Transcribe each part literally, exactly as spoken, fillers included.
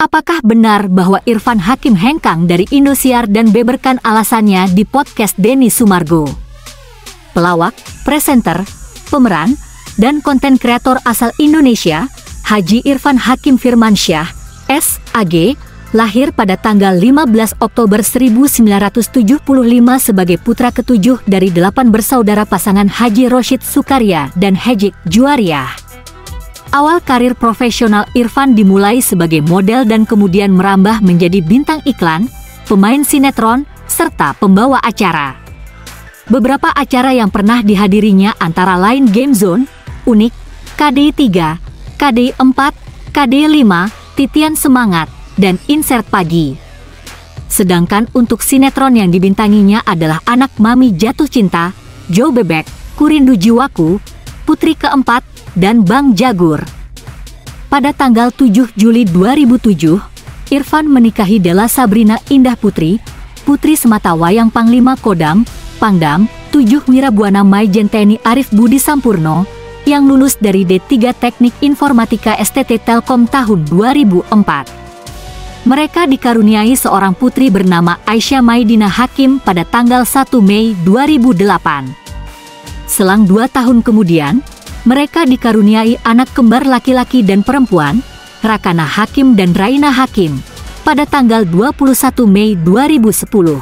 Apakah benar bahwa Irfan Hakim hengkang dari Indosiar dan beberkan alasannya di podcast Denny Sumargo? Pelawak, presenter, pemeran, dan konten kreator asal Indonesia, Haji Irfan Hakim Firmansyah, S A G, lahir pada tanggal lima belas Oktober seribu sembilan ratus tujuh puluh lima sebagai putra ketujuh dari delapan bersaudara pasangan Haji Roshid Sukaria dan Hejik Juwariah. Awal karir profesional Irfan dimulai sebagai model dan kemudian merambah menjadi bintang iklan, pemain sinetron, serta pembawa acara. Beberapa acara yang pernah dihadirinya antara lain Game Zone, Unik, K D tiga, K D empat, K D lima, Titian Semangat, dan Insert Pagi. Sedangkan untuk sinetron yang dibintanginya adalah Anak Mami Jatuh Cinta, Joe Bebek, Kurindu Jiwaku, Putri Keempat, dan Bang Jagur. Pada tanggal tujuh Juli dua ribu tujuh, Irfan menikahi Della Sabrina Indah Putri, putri semata wayang Panglima Kodam, Pangdam, tujuh Wirabuana Maijenteni Arif Budi Sampurno, yang lulus dari D tiga Teknik Informatika S T T Telkom tahun dua ribu empat. Mereka dikaruniai seorang putri bernama Aisyah Maidina Hakim pada tanggal satu Mei dua ribu delapan. Selang dua tahun kemudian, mereka dikaruniai anak kembar laki-laki dan perempuan, Rakana Hakim dan Raina Hakim, pada tanggal dua puluh satu Mei dua ribu sepuluh.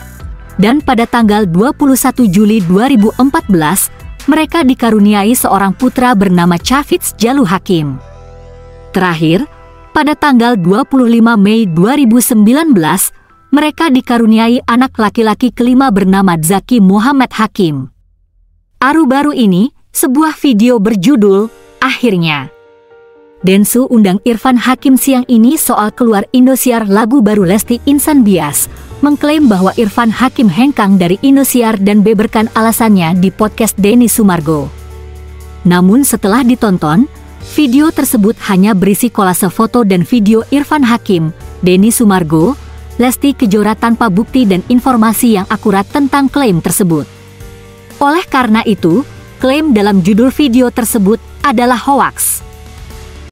Dan pada tanggal dua puluh satu Juli dua ribu empat belas, mereka dikaruniai seorang putra bernama Chafiz Jalu Hakim. Terakhir, pada tanggal dua puluh lima Mei dua ribu sembilan belas, mereka dikaruniai anak laki-laki kelima bernama Zaki Muhammad Hakim. Baru-baru ini, sebuah video berjudul "Akhirnya" Densu undang Irfan Hakim siang ini soal keluar Indosiar lagu baru Lesti Insan Bias, mengklaim bahwa Irfan Hakim hengkang dari Indosiar dan beberkan alasannya di podcast Denny Sumargo. Namun setelah ditonton, video tersebut hanya berisi kolase foto dan video Irfan Hakim, Denny Sumargo, Lesti Kejora tanpa bukti dan informasi yang akurat tentang klaim tersebut. Oleh karena itu, klaim dalam judul video tersebut adalah hoaks.